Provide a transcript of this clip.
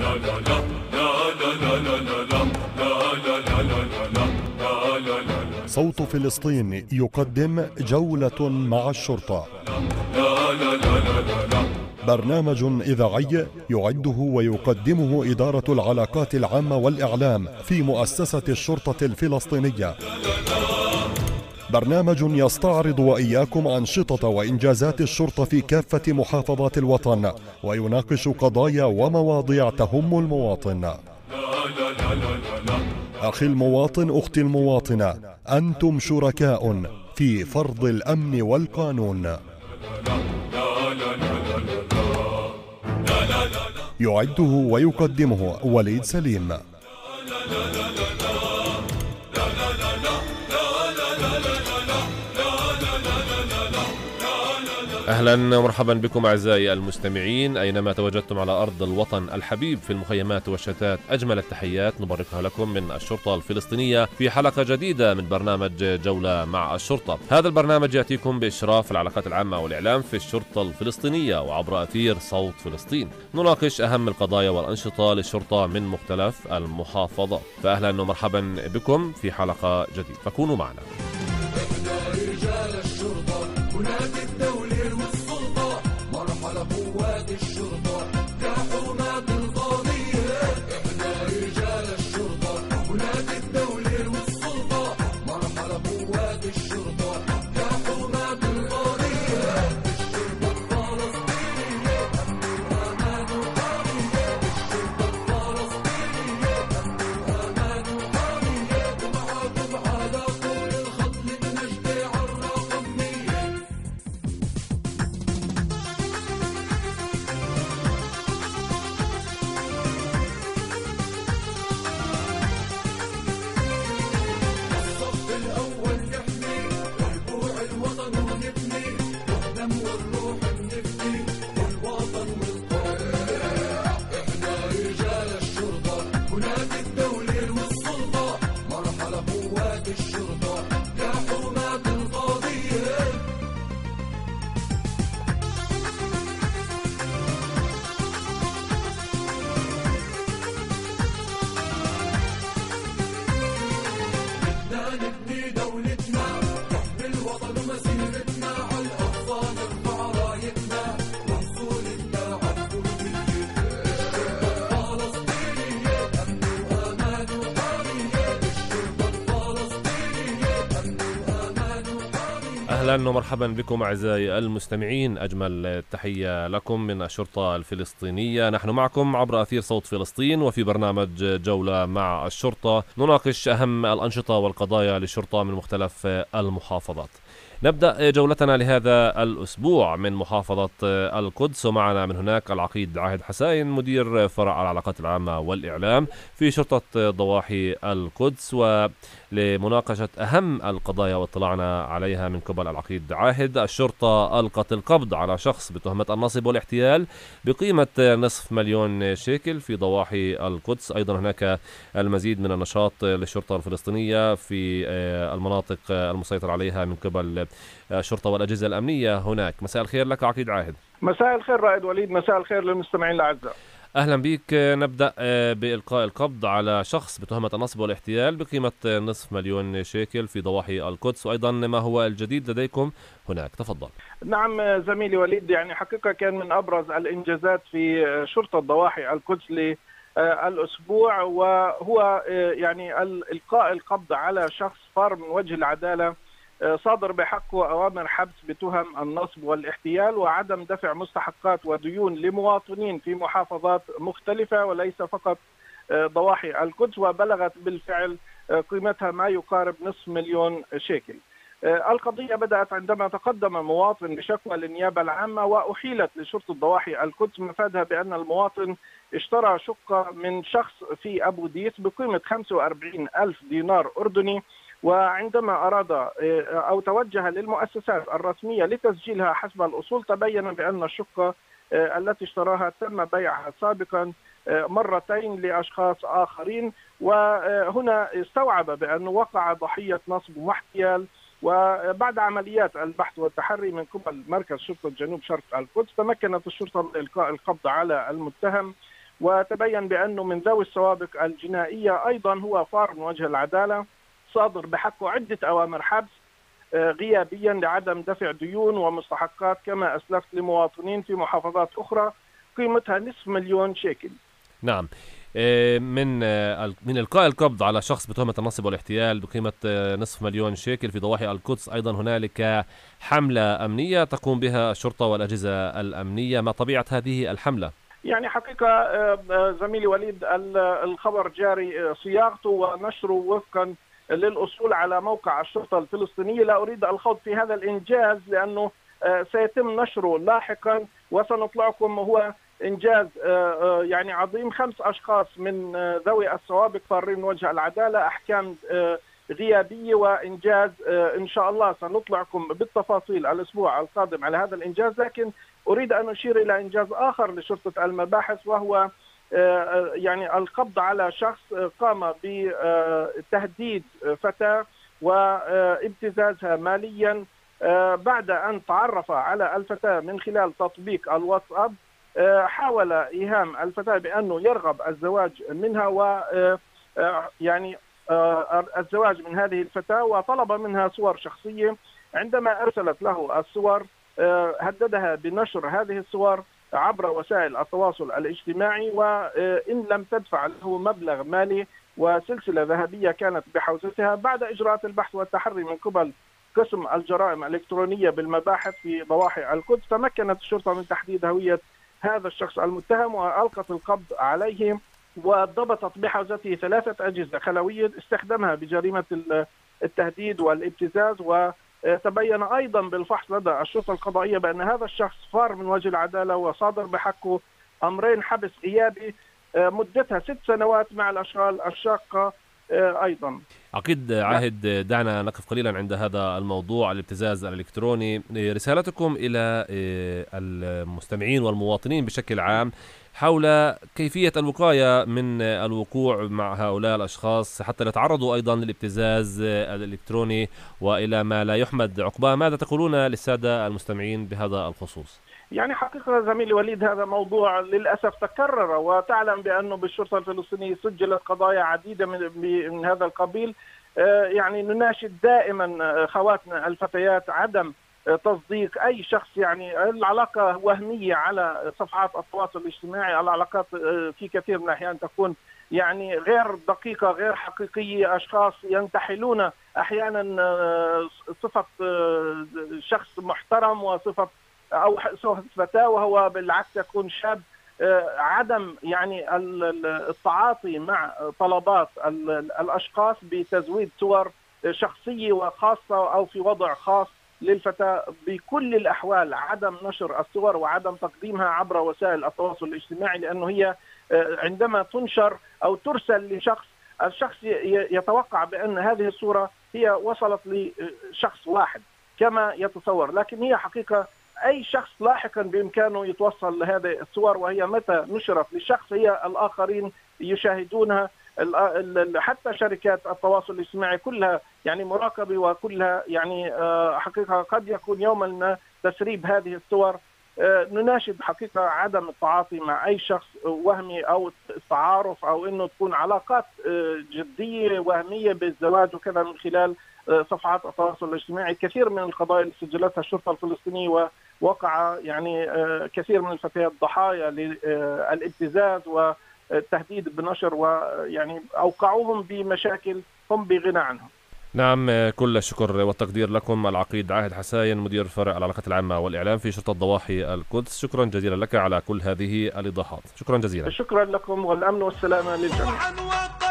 صوت فلسطين يقدم جولة مع الشرطة، برنامج إذاعي يعده ويقدمه إدارة العلاقات العامة والإعلام في مؤسسة الشرطة الفلسطينية. برنامج يستعرض وإياكم أنشطة وإنجازات الشرطة في كافة محافظات الوطن، ويناقش قضايا ومواضيع تهم المواطن. أخي المواطن، أختي المواطنة، أنتم شركاء في فرض الأمن والقانون. يعده ويقدمه وليد سليم. أهلا ومرحبا بكم أعزائي المستمعين أينما تواجدتم على أرض الوطن الحبيب في المخيمات والشتات. أجمل التحيات نبركها لكم من الشرطة الفلسطينية في حلقة جديدة من برنامج جولة مع الشرطة. هذا البرنامج يأتيكم بإشراف العلاقات العامة والإعلام في الشرطة الفلسطينية وعبر أثير صوت فلسطين. نناقش أهم القضايا والأنشطة للشرطة من مختلف المحافظات. فأهلا ومرحبا بكم في حلقة جديدة، فكونوا معنا. أهلا ومرحبا بكم أعزائي المستمعين، أجمل التحية لكم من الشرطة الفلسطينية. نحن معكم عبر أثير صوت فلسطين وفي برنامج جولة مع الشرطة نناقش أهم الأنشطة والقضايا للشرطة من مختلف المحافظات. نبدأ جولتنا لهذا الأسبوع من محافظة القدس، ومعنا من هناك العقيد عاهد حساين مدير فرع العلاقات العامة والإعلام في شرطة ضواحي القدس، ولمناقشة أهم القضايا واطلاعنا عليها من قبل العقيد عاهد. الشرطة ألقت القبض على شخص بتهمة النصب والاحتيال بقيمة $500,000 في ضواحي القدس. أيضا هناك المزيد من النشاط للشرطة الفلسطينية في المناطق المسيطر عليها من قبل الشرطة والأجهزة الأمنية هناك. مساء الخير لك عقيد عاهد. مساء الخير رائد وليد، مساء الخير للمستمعين الأعزاء. أهلا بك. نبدأ بإلقاء القبض على شخص بتهمة النصب والاحتيال بقيمة $500,000 في ضواحي القدس، وأيضا ما هو الجديد لديكم هناك؟ تفضل. نعم زميلي وليد، يعني حقيقة كان من أبرز الإنجازات في شرطة ضواحي القدس للأسبوع وهو يعني إلقاء القبض على شخص فار من وجه العدالة صادر بحقه أوامر حبس بتهم النصب والاحتيال وعدم دفع مستحقات وديون لمواطنين في محافظات مختلفة وليس فقط ضواحي القدس، وبلغت بالفعل قيمتها ما يقارب $500,000. القضية بدأت عندما تقدم مواطن بشكوى للنيابة العامة وأحيلت لشرطة ضواحي القدس، مفادها بأن المواطن اشترى شقة من شخص في أبو ديس بقيمة $45,000 أردني، وعندما أراد أو توجه للمؤسسات الرسمية لتسجيلها حسب الأصول تبين بأن الشقة التي اشتراها تم بيعها سابقا مرتين لأشخاص آخرين، وهنا استوعب بأنه وقع ضحية نصب واحتيال. وبعد عمليات البحث والتحري من قبل مركز شرطة جنوب شرق القدس تمكنت الشرطة من إلقاء القبض على المتهم، وتبين بأنه من ذوي السوابق الجنائية، أيضا هو فار من وجه العدالة، صادر بحقه عدة أوامر حبس غيابيا لعدم دفع ديون ومستحقات كما أسلفت لمواطنين في محافظات أخرى قيمتها نصف مليون شيكل. نعم. من إلقاء القبض على شخص بتهمة النصب والاحتيال بقيمة نصف مليون شيكل في ضواحي القدس، أيضا هنالك حملة أمنية تقوم بها الشرطة والأجهزة الأمنية. ما طبيعة هذه الحملة؟ يعني حقيقة زميلي وليد الخبر جاري صياغته ونشره وفقا للأصول على موقع الشرطة الفلسطينية. لا أريد الخوض في هذا الإنجاز لأنه سيتم نشره لاحقا وسنطلعكم. هو إنجاز يعني عظيم، 5 أشخاص من ذوي السوابق فارين من وجه العدالة، أحكام غيابية وإنجاز. إن شاء الله سنطلعكم بالتفاصيل الأسبوع القادم على هذا الإنجاز. لكن أريد أن أشير إلى إنجاز آخر لشرطة المباحث، وهو يعني القبض على شخص قام بتهديد فتاة وابتزازها ماليا بعد أن تعرف على الفتاة من خلال تطبيق الواتساب. حاول إيهام الفتاة بأنه يرغب الزواج منها و يعني الزواج من هذه الفتاة، وطلب منها صور شخصية. عندما أرسلت له الصور هددها بنشر هذه الصور عبر وسائل التواصل الاجتماعي، وإن لم تدفع له مبلغ مالي وسلسلة ذهبية كانت بحوزتها. بعد إجراءات البحث والتحري من قبل قسم الجرائم الإلكترونية بالمباحث في ضواحي القدس، تمكنت الشرطة من تحديد هوية هذا الشخص المتهم وألقت القبض عليه، وضبطت بحوزته 3 أجهزة خلوية استخدمها بجريمة التهديد والابتزاز. وتبين أيضا بالفحص لدى الشرطة القضائية بأن هذا الشخص فار من وجه العدالة وصادر بحقه أمرين حبس غيابي مدتها 6 سنوات مع الأشغال الشاقة أيضا. عقيد عاهد، دعنا نقف قليلا عند هذا الموضوع الابتزاز الإلكتروني. رسالتكم إلى المستمعين والمواطنين بشكل عام حول كيفية الوقاية من الوقوع مع هؤلاء الأشخاص حتى لا يتعرضوا أيضا للابتزاز الإلكتروني وإلى ما لا يحمد عقباه. ماذا تقولون للسادة المستمعين بهذا الخصوص؟ يعني حقيقة زميلي وليد هذا موضوع للأسف تكرر، وتعلم بأنه بالشرطة الفلسطينية سجلت قضايا عديدة من هذا القبيل. يعني نناشد دائما خواتنا الفتيات عدم تصديق أي شخص. يعني العلاقة وهمية على صفحات التواصل الاجتماعي، العلاقات في كثير من الأحيان تكون يعني غير دقيقة غير حقيقية. أشخاص ينتحلون أحيانا صفة شخص محترم وصفة أو فتاة وهو بالعكس يكون شاب. عدم يعني التعاطي مع طلبات الأشخاص بتزويد صور شخصية وخاصة أو في وضع خاص للفتاة بكل الأحوال. عدم نشر الصور وعدم تقديمها عبر وسائل التواصل الاجتماعي، لأنه هي عندما تنشر أو ترسل لشخص، الشخص يتوقع بأن هذه الصورة هي وصلت لشخص واحد كما يتصور، لكن هي حقيقة أي شخص لاحقا بإمكانه يتوصل لهذه الصور، وهي متى نشرت للشخص هي الآخرين يشاهدونها. حتى شركات التواصل الاجتماعي كلها يعني مراقبة وكلها يعني حقيقة قد يكون يوما ما تسريب هذه الصور. نناشد حقيقة عدم التعاطي مع أي شخص وهمي أو التعارف أو أنه تكون علاقات جدية وهمية بالزواج وكذا من خلال صفحات التواصل الاجتماعي. كثير من القضايا اللي سجلتها الشرطة الفلسطينية ووقع يعني كثير من الفتيات ضحايا للابتزاز والتهديد بنشر، ويعني أوقعوهم بمشاكل هم بغنى عنهم. نعم، كل الشكر والتقدير لكم العقيد عاهد حساين مدير فرع العلاقات العامة والإعلام في شرطة ضواحي القدس. شكرا جزيلا لك على كل هذه الإيضاحات. شكرا جزيلا. شكرا لكم والأمن والسلامة للجميع.